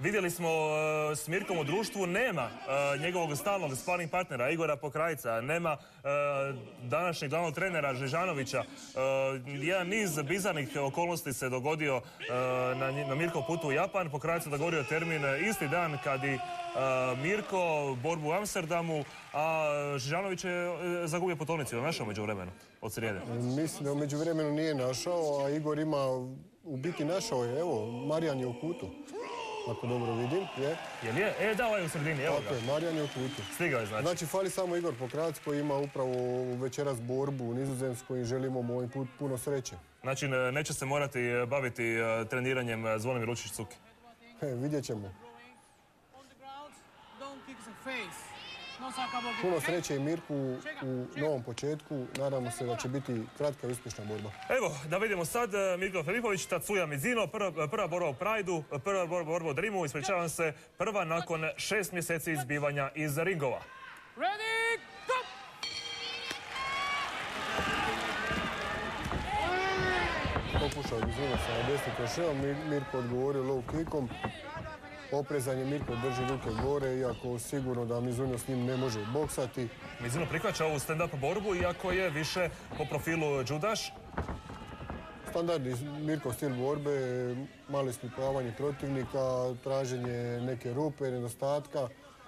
Vidjeli smo s Mirkom u društvu, nema njegovog stalnog sparring partnera Igora Pokrajca, nema današnjeg glavnog trenera Žežanovića. Jedan niz bizarnih okolnosti se dogodio na Mirkov putu u Japan. Pokrajca dogovorio termin isti dan kad i Mirko borbu u Amsterdamu, a Žežanović je zagubio putovnicu. Je našao među vremenu od srijede? Mislim da u međuvremenu nije našao, a Igor ima u biti našao je. Evo, Marijan je u kutu. Ako dobro vidim, je. Jel je? Da, ovaj u sredini, evo ga. Tako je, Marijan je u kutu. Stigao je, znači. Znači, fali samo Igor Pokrajac koji ima upravo večeras borbu u Nizozemskoj i želimo mu ovaj put puno sreće. Znači, neće se morati baviti treniranjem Zvonimir Lučić-Cuki. Vidjet ćemo. Puno sreće i Mirku u novom početku. Nadamo se da će biti kratka i uspješna borba. Evo, da vidimo sad Mirko Filipović, Tatsuya Mizuno, prva borba u Prideu, prva borba u Dreamu, ispričavam se, prva nakon 6 mjeseci izbivanja iz ringova. Ready, go! Pokušao je Mizuno sa desnim kroševom, Mirko odgovorio low kickom. Oprezan je, Mirko drži ruke gore, iako sigurno da Mizuno s njim ne može boksati. Mizuno prihvaća ovu stand-up borbu, iako je više po profilu judaš. Standardni Mirkov stil borbe, malo isključavanje protivnika, traženje neke rupe, nedostatka.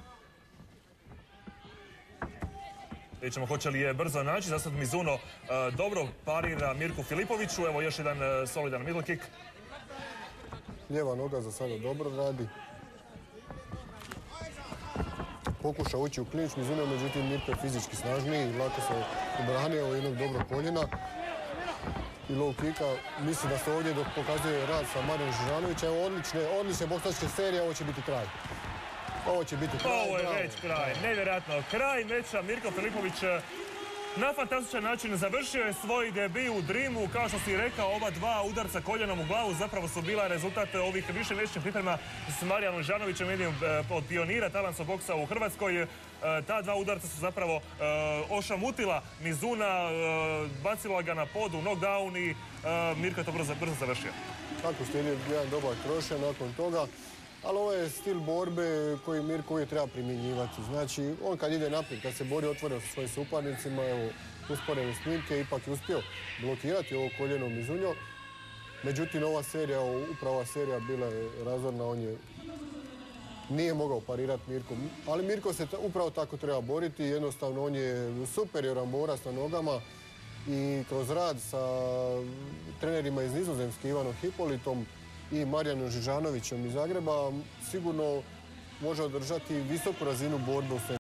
Vidjet ćemo hoće li je brzo naći, za sad Mizuno dobro parira Mirku Filipoviću, evo još jedan solidan middle kick. Lijeva noga za sada dobro radi. Pokuša ući u klinč Mizuno, međutim Mirko je fizički snažniji, lako se obranio od jednog dobrog koljena i low kicka. Mislim da se ovdje dok pokazuje rad sa Marijanom Žežanovićem. Evo odlične boksačke serije, ovo će biti kraj. Ovo će biti kraj. Ovo je već kraj, nevjerojatno. Kraj meča, Mirko Filipović na fantastičan način završio je svoj debi u Dreamu. Kao što si rekao, ova dva udarca koljenom u glavu zapravo su bila rezultat ovih višemjesečnih priprema s Marijanom Žežanovićem, jednim od pionira talijanskog boksa u Hrvatskoj. Ta dva udarca su zapravo ošamutila Mizuna, bacila ga na pod u knockdown i Mirko je to brzo završio. Tako slijedi jedan dobar krošen nakon toga. Ali ovo je stil borbe koji Mirko uvijek treba primjenjivati. Znači, on kad ide naprijed, kad se bori otvorio sa svojim suparnicima, evo, usporene snimke, ipak je uspio blokirati ovo koljeno Mizuno. Međutim, upravo ova serija bila je razorna, on nije mogao parirati Mirko. Ali Mirko se upravo tako treba boriti, jednostavno on je superioran borac na nogama i kroz rad sa trenerima iz Nizozemske, Ivanom Hipolitom i Marijanom Žežanovićem iz Zagreba, sigurno može održati visoku razinu borbe u